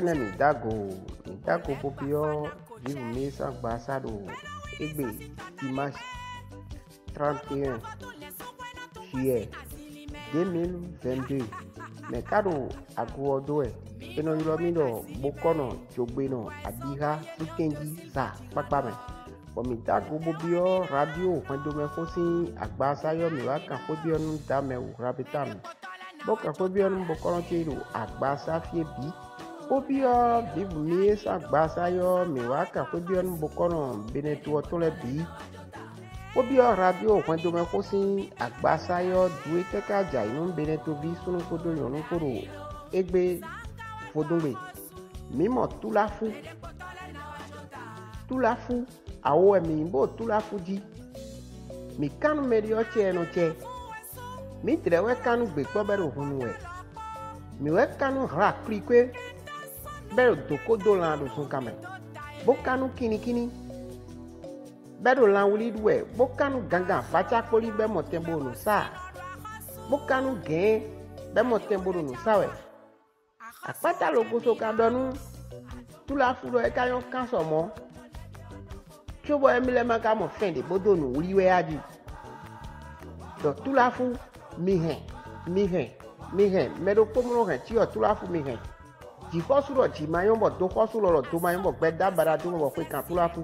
me mi dago popio vive mês passado egbe dimanche 31 juillet 2022 mercado aguodo eno yolomido bokono jogbeno adiha sikengi sa papame Omitago bobio radio quando me fosse agbasayo mi wa kan fobio nu da me rabitam boka fobio nu bokono tiro agbasa fie bi bobio vive mês agbasayo mi wa kan fobio nu bokono benetu to le bi bobio radio quando me fosse agbasayo duwe teka ja inu benetu bi sunu kodo yonu koro egbe fodongbe mimo tulafu awo emi bo tulafu ji mi kanu medio che no che mi trewe kanu gbe po bero hunu we mi we kanu ra krikwe bero dokodo la do sun kame bo kanu kini bero la wuli duwe bo kanu ganga facha poli be mo tembo no sa bo kanu gen be mo tembo no sa we apata logoso ka donu tulafu do e kayon kan so mo Chobo emile maka mo fende bodo no wiwe adi. Do tulafu mihen. Medo pomro he ti o tulafu mihen. Ji khosuro ji mayombo do khosuro lo do mayombo gbeda bara do mo pe kan tulafu.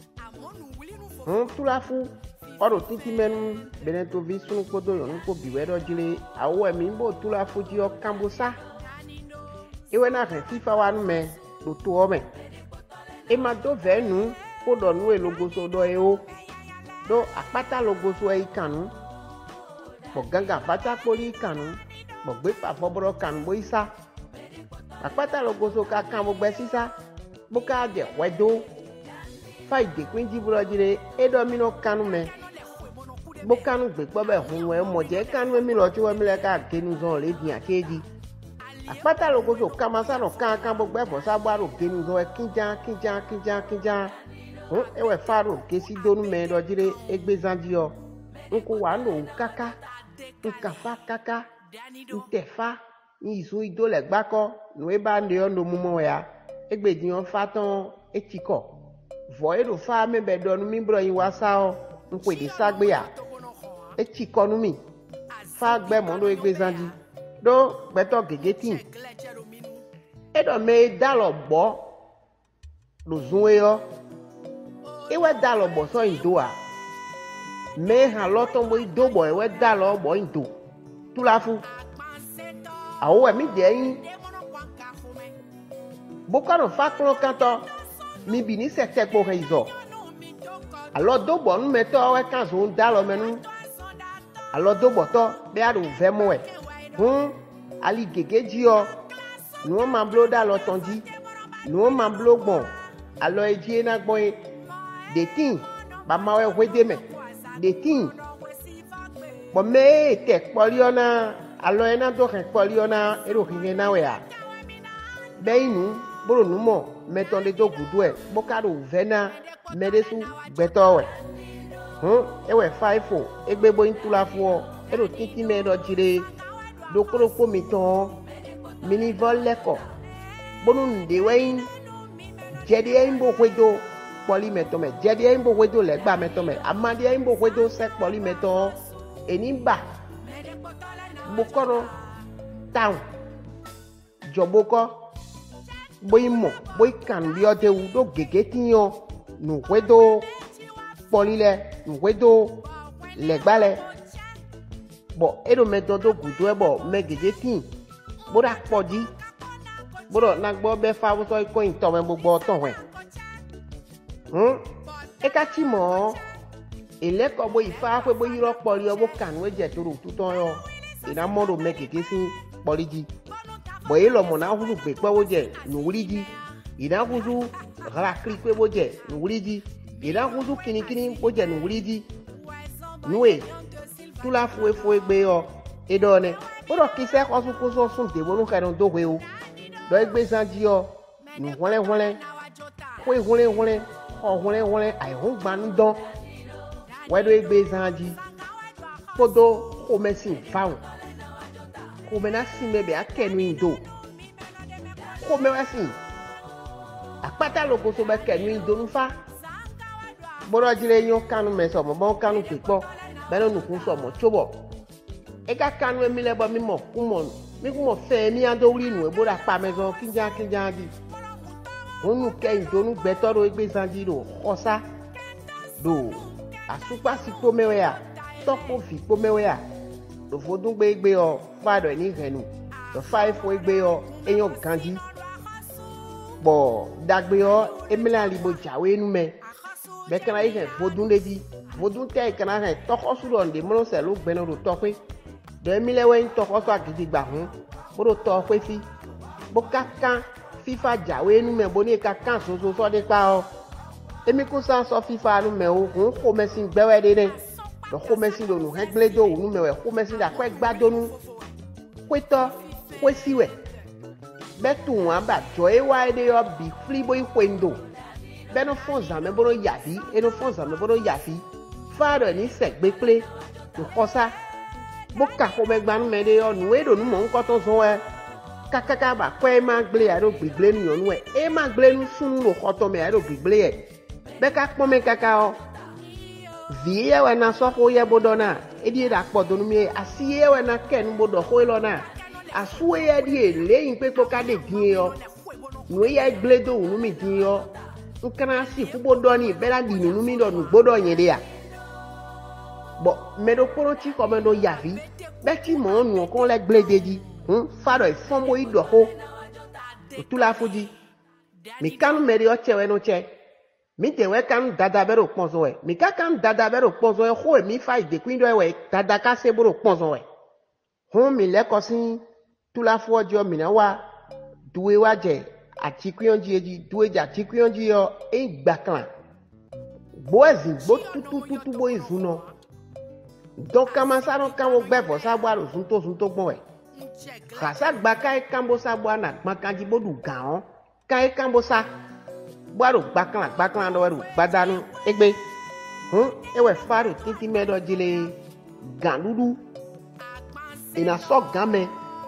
Tulafu oro titi menu beneto vi sunu kodo yo nko biwe do jile awo emi mbo tulafu ji o kambusa. Ewe na he fifa wanu me do to o me. E ma do venu Kodo nu logoso do eo do apata logoso e kanu bo ganga fata poli kanu bo gbe pa foboro kanu bo isa apata logoso ka kan bo gbe sisa bo ka de wedo fa ide kwinji buro jire edo mi no kanu me bo kanu gbe po be hun we mo je kanu mi lo ti we mi le ka genu zon le din akeji apata logoso kamasa no kan bo gbe bo sagbaro genu zon e kinja ewe faro kesi donu me do jire egbe zandio nko wa no kaka nkafa kaka ntefa izu idole gbako no e ba nde on do mumo ya egbe dion fatan etiko voye do fa me be donu mi bro yin wa sa o nko de sagbe ya etiko nu mi fa gbe mo do egbe zandi do gbeto gegetin edo me dalo gbo lo zun yo ewe dalo bo so indo a me han loton bo indo bo ewe dalo bo indo tulafu awo emi de yin bokano fakro kanto mi bi ni sete po reizo alo do bo nu meto we kan so dalo menu alo do bo to be aru ve mo e ali gegeji o no ma blo dalo tonji no ma blo gbon alo eji na gbon de tin ba ma we wede me de tin bo me te poliona alo ena do ke poliona ero kine na we a be inu boro nu mo metonde do gudu e bo ka ro vena medesu gbeto we ewe 5 egbe bo intulafu o ero titi me do jire do koroko mi ton mini vol leko bonu nde we jedi e mbo kwedo poli metome jedi e mbo kwedo le gba metome amadi e mbo kwedo se poli meto enimba bokoro town joboko boimo boy kan bi ode u do gege tiyan nu kwedo poli le nu kwedo le gbale bo edo meto do gudu e bo me gege tin bora podi boro na gbo be fa wo so ko in to me gbogbo ton we e ka ti mo ile ko bo ifa pe bo yiro poli owo kan we je toro tuton yo ina mo do me keke sin poli ji bo e lo mo na hu pe pe wo je nu wuri ji ina huzu ra kri pe wo je nu wuri ji ina huzu kini wo je nu wuri ji nuwe tula fu egbe yo e do ne boro ki se ko so sun de bo nu ka don do we o do egbe sanji o nu hole ai ho gbanu don we do egbe sanji podo ko mesin faun ko me na sin me be akenu indo ko me wa sin akpata loko so be kenu donu fa boro jile yon kanu me so mo bon kanu pepo be no nukun so mo chobo e ka kanu emi le bo mi mo kumo fe mi ando ri nu e bora pa me zo kinja di onu ke donu gbeto ro egbe zanji ro khosa do asupa si po mewe ya topo fi po mewe ya do fodun gbe o fado ni renu do five fo gbe o eyan ganji bo dagbe o emila libo jawe nu me be kana ihe fodun lebi fodun te kana he toko su ro nde mo se lo gbe no ro tope de emile we toko so agidi gba hun bo ro tope fi bo kakan FIFA jawe nu me bo ni kakan so de pa o emi ko sa so FIFA nu me o hun ko mesin gbewe de do ko mesin do nu hegle do nu me we ko mesin da ko gbado nu kweto kwesiwe betu wan ba joy wa de yo bi flibo ikwendo be no fonza me boro yafi e no fonza me boro yafi faro ni segbe ple to kosa bo ka ko me gba nu me de yo nu e do nu mo nko to so we kakaka ba ko e ma gble aro gble nu yo nu e ma gble nu sun ro ko to me aro gble e be ka pon me kaka o vie we na so ko ye bodona e di da po do nu mi asiye we na ken bodo ko lo na asuwe ya di leyin pe ko ka de din yo nu ye gble do nu mi din yo nkana si fubo do ni bela di nu mi do nu gbodo yin de ya bo me do poro ti ko me do yafi be ti mo nu ko le gble deji faro e fombo ido ho tu la fuji mi kanu me de o chewe no che mi te we kan dada bero ponzo we mi ka kan dada bero ponzo we ho mi fa ide kwindo we dada ka se bero ponzo we mi le ko sin tu la fu ojo mi na wa duwe wa je ati kwionji eji duwe ja ati kwionji yo e gba kan bo ezin bo tutu bo izuno donc kama sa no kan wo gbe fo sa gba ro sun to gbon we khasa gba kai kambo sa gba na gba kanji bodu gan o kai kambo sa gbaro gbaklan do ru gbadanu egbe e we faro titi medo jile gan dudu ina so game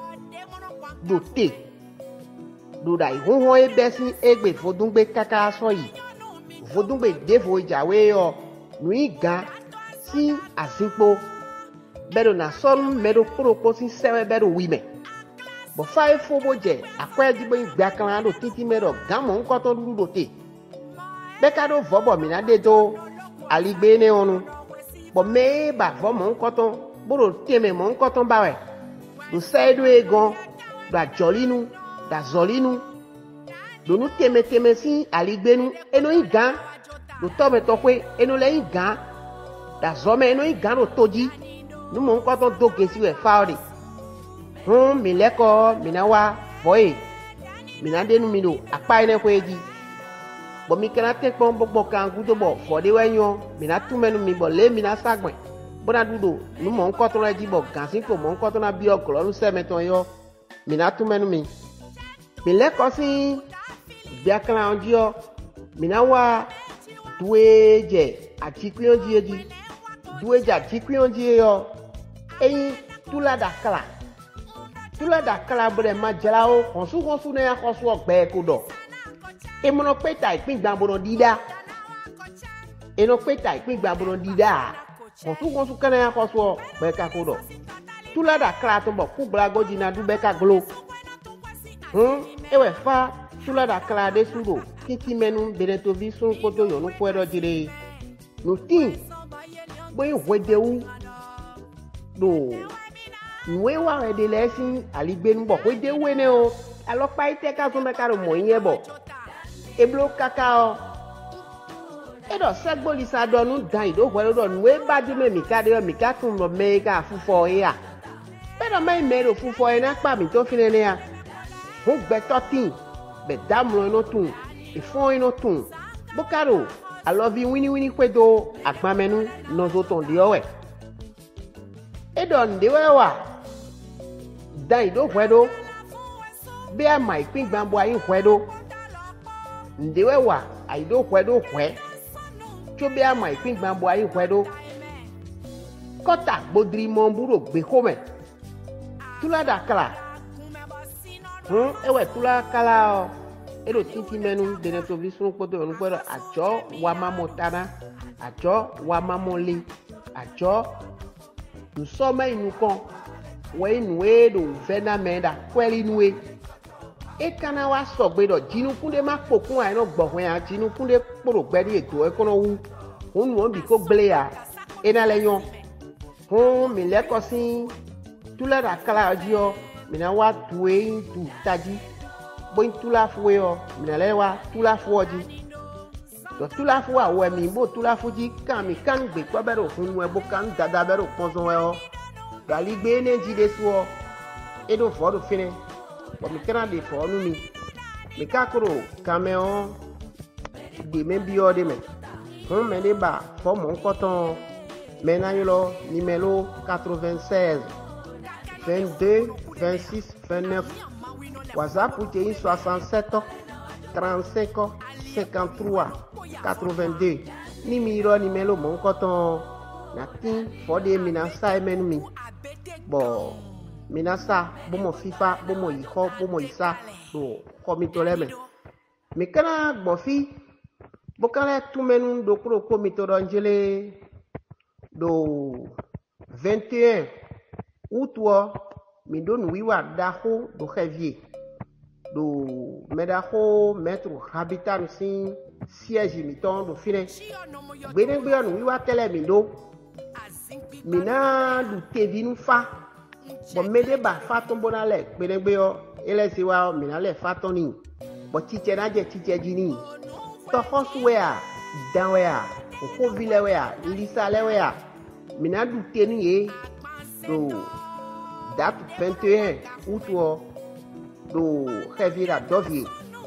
do te do dai ho e besin egbe fodungbe kaka so yi fodungbe defo jawe yo nu gan si asinpo bedo na son medo proko si sewe bedo wime bo five fobo je akwa jibo gbaklan do titi medo gamo nko to dudu do te beka do vobo mi na de do aligbe ne onu bo me ba vomo nko to boro teme mo nko to bawe do saido egon da jolinu da zolinu do nu teme si aligbe nu eno igan do tome to pe eno le igan da zome eno igan do toji nu mo nko to do gesi we faori mi leko mi na wa boy mi na de nu mi do apa ene ko eji bo mi kana te pon gbogbo kan gudo bo for de wenyo mi na tu menu mi bo le mi na sagben bo na dudo nu mo nko to reji bo gansin ko mo nko to na bi oglo nu se meton yo mi na tu menu mi le ko si bi akala onjo mi na wa dueje ati kwionji eji dueje ati kwionji yo eyin tula da kala bre ma jalao konsu ne ya konsu ogbe ko do e mo no peta ipin gbamboro dida eno peta ipin gbamboro dida konsu kana ya konsu be ka ko do tula da kala to bo ku blago jina du be ka glo e we fa tula da kala de sudo kiki menu bereto vi sun koto yo no kwero jire no tin boy wedewu do nwe wa re de lesin aligbe nbo wedewu ne o alopa ite ka so me ka ro mo yin ebo eblo kaka o edo segboli sa do nu dan ido hwe do nwe ba di me mi ka de mi ka tun lo me ka fufo ya pero me mero fufo e na pa mi to fine ne ya ho gbe totin be damro no tun ifon ino tun bokaro I love you wini kwedo akpamenu no zo ton di owe edon de wa dan ido hwedo be a mai pin gbambo ayin hwedo ndewe wa aido hwedo hwe cho be a mai pin gbambo ayin hwedo kota gbodri mo buro gbe home tula da kala ewe tula kala o ero titi menu bene to visunu kodo onu kwero ajo wa mamotana ajo wa mamole ajo nous sommes inu kon we inu e do vena menda kweli nuwe e kana wa sogbe do jinu kunde ma pokun a no gbohun a jinu kunde poro gberi eto e kono wu hun won bi ko gble ya e na leyon hun mi le ko sin tula da kala ojo mi na wa tuwe tu taji bo tula fuwe o mi na le wa tula fuoji do tula fuwa we mi bo tula fuji kan mi kan gbe po bero hun we bo kan dada bero ponzon we o gali gbe ne jide suo e do fo do fine bo mi kana de fo nu mi ka kuro cameo de me bi o de me hun me de ba fo mon coton me na yo numéro 96 22 26 29 WhatsApp pour 67 35 53 82 numéro mon coton na tin for de minasa menu mi bo minasa bo mo fifa bo mo iho bo mo isa do komito leme me kana gbo fi bo kala tu menu do kuro komito ranjele do 21 août mi don wiwa daho do Juillet do medaho mettre habitant sin siège mi ton do fine gbene gbe onu wiwa tele mi do mina du tevinu fa bo mede ba fa ton bonale gbene gbe o ele si wa mina le fa ton ni bo tiche na je tiche jini to hoswe a danwe a ko vile we a lisa le we a mina du teni e do date 21 août do Juillet Dovier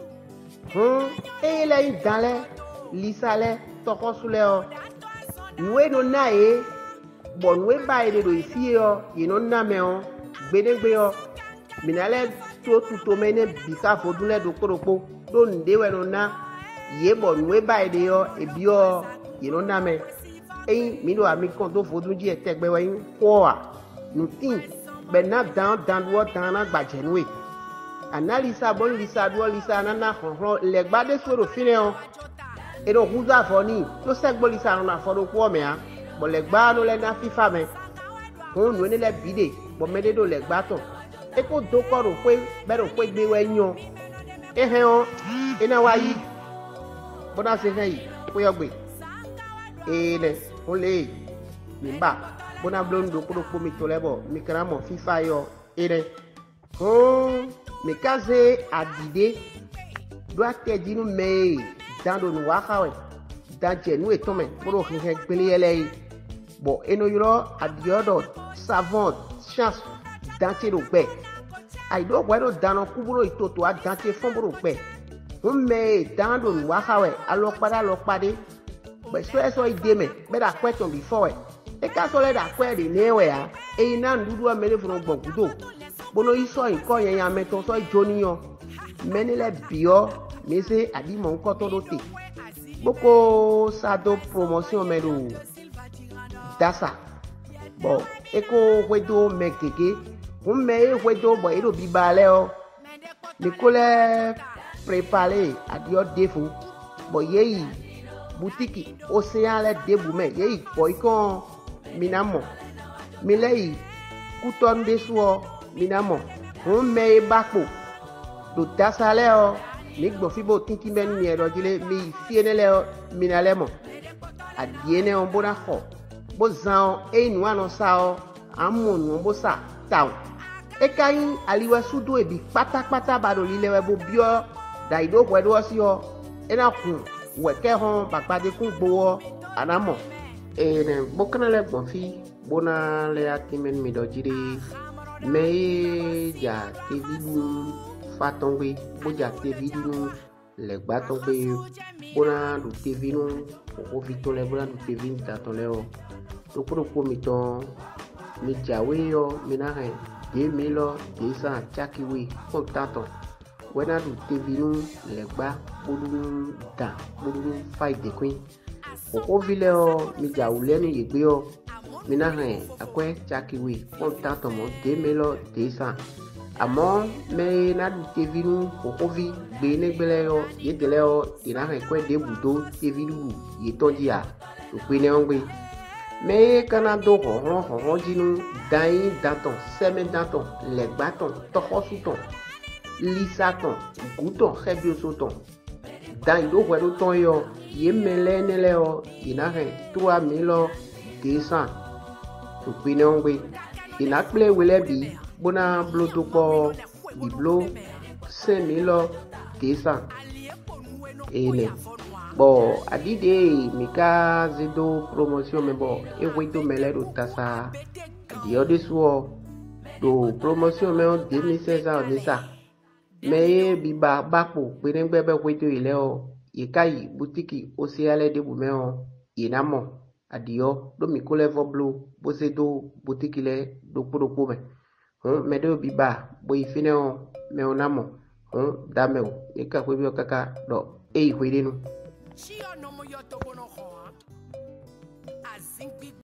e le dale lisa le to hosule o we no na e bon we ba ide do ifi o yino na me o gbedegbe o minale to mene bika fodule do koropo do ndewe no na ye bon we ba ide o ebi o yino na me mi do ami kon to fodunji etegbe wa yin ko a nutin be na dan wo dan na gbaje nwe analisa bon lisa do lisa na honhon le gbade soro fine o e do huza foni to segbo lisa na fodo ko me a bo le gba no le na fifa me hun no ni le bide bo mede do le gba to e ko do ko ro pe be ro pe gbe we yan e he o e na wa yi bo na se he yi ko yo gbe e le o le mi ba bo na blon do ko mi to le bo mi kra mo fifa yo e le mi kaze adide do ate dinu me dan do nu wa kawe dan je nu etome bo he he gbele ele bo eno yoro adiodo savant chance danti do pe ai do gwa do dano kuburo itoto a danti fonburo pe me dan do nu wa kawe alo pade be so ide me be da question before e ka so le da kwe de newe a e na ndudu amele fun gbongudo bono iso nko yen ya meto so joniyan menile bio mese adi mo nko to do te boko sado promotion melo dasa bo eko wedo mekeke me wedo bo ero bibale o nikole préparer adio defo bo yeyi boutique océan le debume yeyi bo ikon minamo milei kuton desuo minamo me bakpo do dasa le o ni gbo fibo tinki men mi ero jile mi fiene le o minale mo adiene on bona ho bo zan e nu ano sa o amonu bo sa taw e kayin aliwe sudo ebi pátápátá ba do lile we bo bio daido kwedo si o e na kun weke hon bakpade kun gbo anamo e ne bokana le gbon fi bona le akimen mi do jire me ja tevidu fatongbe boja tevidu le gbatongbe bona du tevinu o vito le bona du tevin tatole o to ko mi ton mi jawe yo mi na he 2000 200 chakiwe kontato wena du tevinu le gba bodu da bodu fight de queen o vile o mi jawule ni yegbe o mina he akwe chakiwe kontato mo 2000 200 Amo me na du TV nu kokovi gbe negbele yo yetele yo ina rekwe de budo TV du yetondia to pe ne ngbe me kana do ho jinu dai daton seme daton legbaton tohosuton lisaton guton hebiosoton dan do wedo ton yo ye mele nele yo ina re 3200 to pe ne ngbe ina ple wele bi bona bloto po biblo 5200 ele bo adide mika zedo promotion me bo e weto mele do tasa di odesuo do promotion me 2600 nisa me biba bapo penengbe be weto ile o ikai boutique osiale de bu me o inamo adio do mikole voblo bosedo boutique le do podoko me me do biba bo ifine o me onamo dameo eka kwebio kaka do hwedenu